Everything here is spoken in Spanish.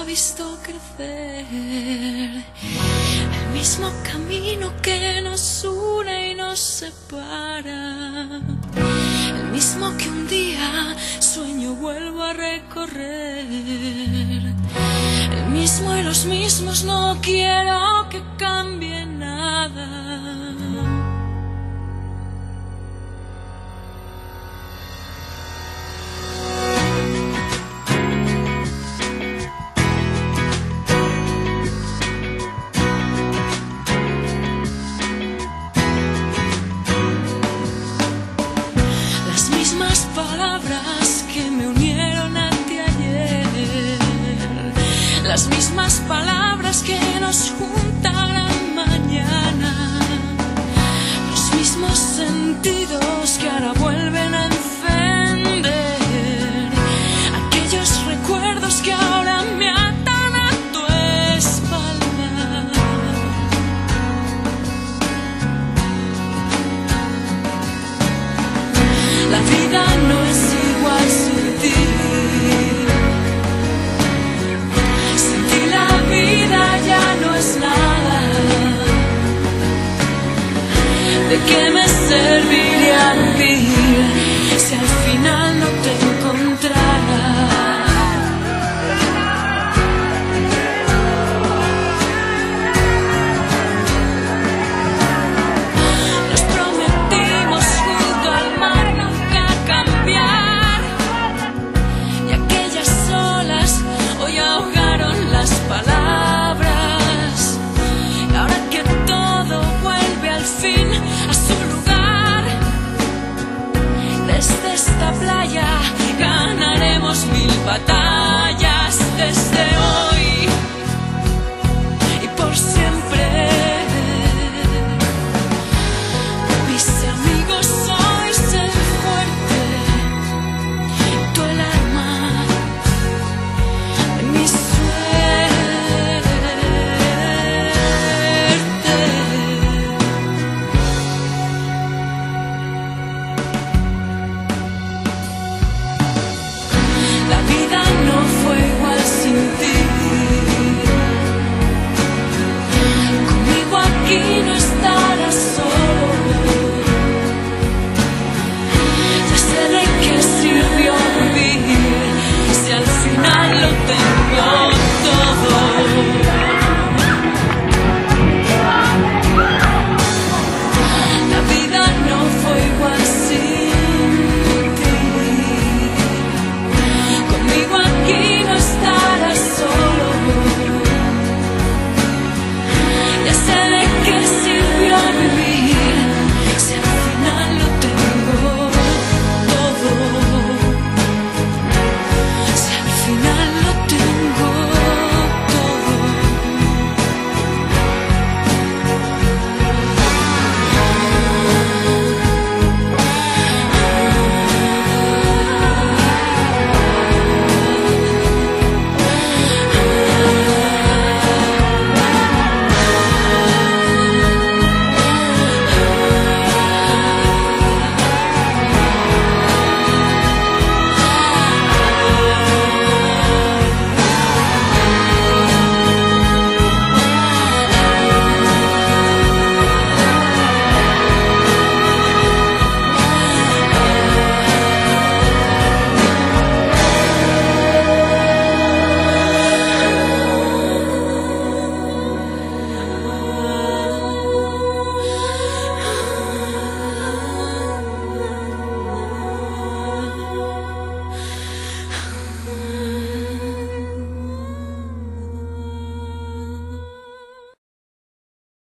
visto crecer, el mismo camino que nos une y nos separa, el mismo que un día sueño vuelvo a recorrer, el mismo y los mismos, no quiero que cambie nada. Las mismas palabras que me unieron a ti ayer, las mismas palabras que nos juntarán mañana, los mismos sentidos que ahora vuelven a encender, aquellos recuerdos que ahora me atan a tu espalda. La vida no es igual sin ti. Sin ti la vida ya no es nada. ¿De qué me serviría vivir si al final no te encontrara? Nos prometimos junto al mar nunca cambiar, y aquellas olas hoy ahogaron las palabras. Y ahora que todo vuelve al fin a su lugar, desde esta playa ganaremos 1000 batallas desde hoy y por siempre.